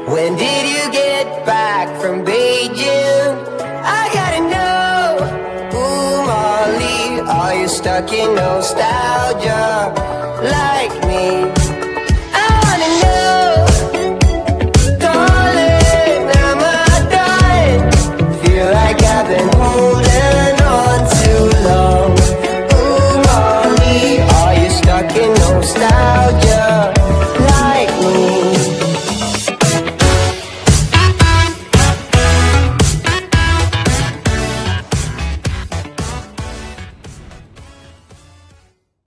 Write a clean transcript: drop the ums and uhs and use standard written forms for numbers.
When did you get back from Beijing? I gotta know. Ooh, Molly, are you stuck in nostalgia like me? I wanna know, darling, am I dying? Feel like I've been holding on too long. Ooh, Molly, are you stuck in nostalgia?